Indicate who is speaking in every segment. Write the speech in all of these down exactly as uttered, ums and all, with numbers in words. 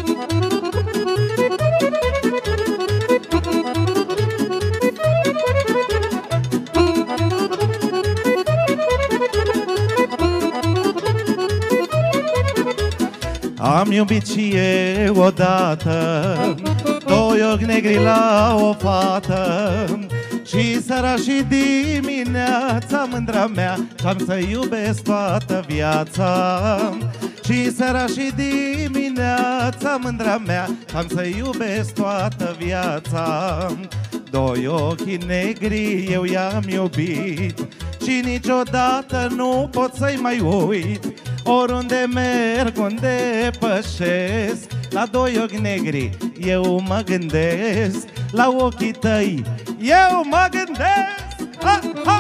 Speaker 1: Am iubit și eu odată doi ochi negri la o fată, și seara și dimineața, mândra mea, și-am să iubesc toată viața. Și seara și dimineața, mândra mea, și-am să iubesc toată viața. Doi ochi negri eu i-am iubit și niciodată nu pot să-i mai uit. Oriunde merg, unde pășesc, la doi ochi negri eu mă gândesc. La ochii tăi eu mă gândesc. Ha, ha!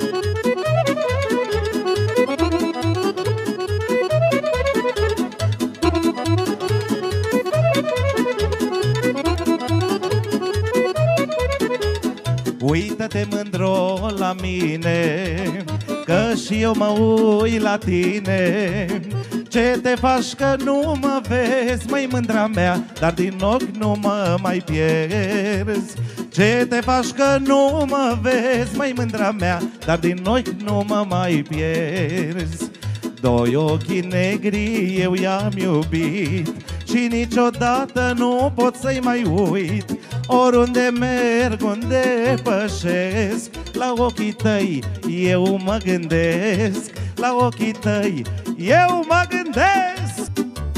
Speaker 1: Uită-te mândro la mine, că și eu mă uit la tine. Ce te faci că nu mă vezi, măi mândra mea, dar din ochi nu mă mai pierzi. Ce te faci că nu mă vezi, măi mândra mea, dar din ochi nu mă mai pierzi. Doi ochi negri eu i-am iubit și niciodată nu pot să-i mai uit. Oriunde merg, unde pășesc, la ochii tăi eu mă gândesc. La ochii tăi eu mă gândesc.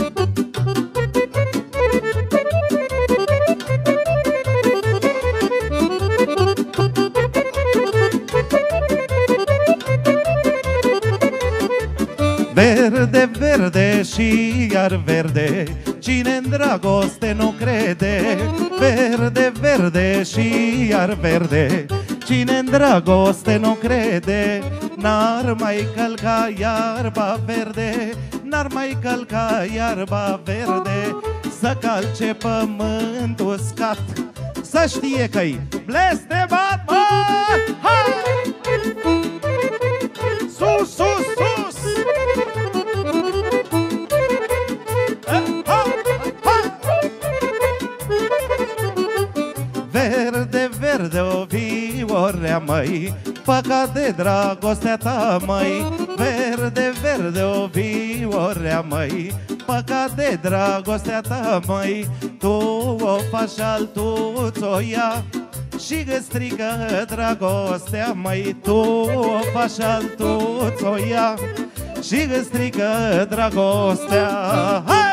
Speaker 1: Verde, verde și iar verde, cine-n dragoste nu crede. Verde, verde și iar verde, cine-n dragoste nu crede. N-ar mai călca iarba verde, n-ar mai călca iarba verde, să calce pământul uscat, să știe că-i blestemat, mă! Hai! Sus, sus, sus! Verde, verde o viorea, măi, păcat de dragostea ta, măi. Verde, verde o viorea, măi, păcat de dragostea ta, măi. Tu o faci, altul ți-o ia și îți strică dragostea, măi. Tu o faci, altul ți-o ia și îți strică dragostea. Hai!